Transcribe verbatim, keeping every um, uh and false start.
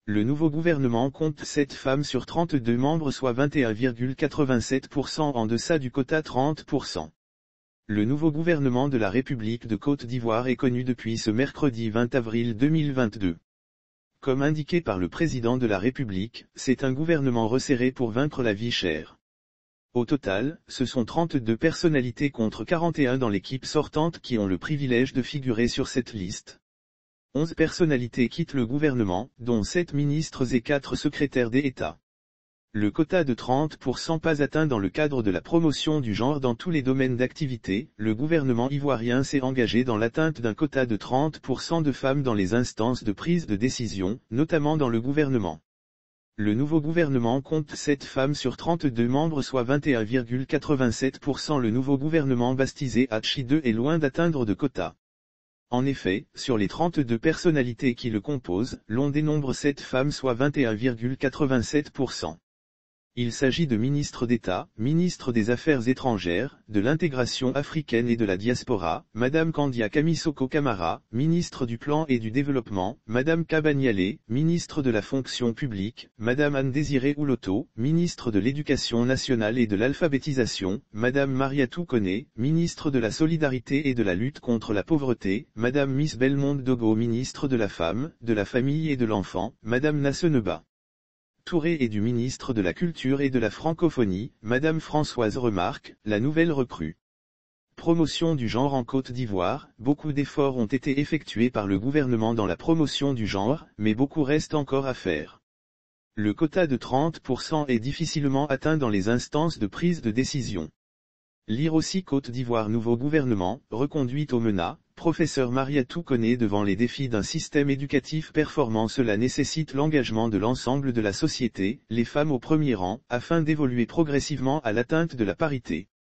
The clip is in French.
Le nouveau gouvernement compte sept femmes sur trente-deux membres soit vingt et un virgule quatre-vingt-sept pour cent en deçà du quota trente pour cent. Le nouveau gouvernement de la République de Côte d'Ivoire est connu depuis ce mercredi vingt avril deux mille vingt-deux. Comme indiqué par le président de la République, c'est un gouvernement resserré pour vaincre la vie chère. Au total, ce sont trente-deux personnalités contre quarante et un dans l'équipe sortante qui ont le privilège de figurer sur cette liste. onze personnalités quittent le gouvernement, dont sept ministres et quatre secrétaires d'État. Le quota de trente pour cent pas atteint dans le cadre de la promotion du genre dans tous les domaines d'activité, le gouvernement ivoirien s'est engagé dans l'atteinte d'un quota de trente pour cent de femmes dans les instances de prise de décision, notamment dans le gouvernement. Le nouveau gouvernement compte sept femmes sur trente-deux membres soit vingt et un virgule quatre-vingt-sept pour cent. Le nouveau gouvernement baptisé Hachi deux est loin d'atteindre de quota. En effet, sur les trente-deux personnalités qui le composent, l'on dénombre sept femmes soit vingt et un virgule quatre-vingt-sept pour cent. Il s'agit de ministres d'État, ministre des Affaires étrangères, de l'intégration africaine et de la diaspora, Madame Kandia Kamisoko Kamara, ministre du Plan et du Développement, Madame Kabanyale, ministre de la Fonction publique, Madame Anne-Désirée Ouloto, ministre de l'Éducation nationale et de l'Alphabétisation, Madame Mariatou Koné, ministre de la Solidarité et de la lutte contre la pauvreté, Madame Miss Belmonde Dogo, ministre de la Femme, de la Famille et de l'Enfant, Madame Nasseneba Touré et du ministre de la Culture et de la Francophonie, Madame Françoise Remarque, la nouvelle recrue. Promotion du genre en Côte d'Ivoire, beaucoup d'efforts ont été effectués par le gouvernement dans la promotion du genre, mais beaucoup reste encore à faire. Le quota de trente pour cent est difficilement atteint dans les instances de prise de décision. Lire aussi Côte d'Ivoire nouveau gouvernement, reconduite au MENA, professeur Mariatou Koné devant les défis d'un système éducatif performant. Cela nécessite l'engagement de l'ensemble de la société, les femmes au premier rang, afin d'évoluer progressivement à l'atteinte de la parité.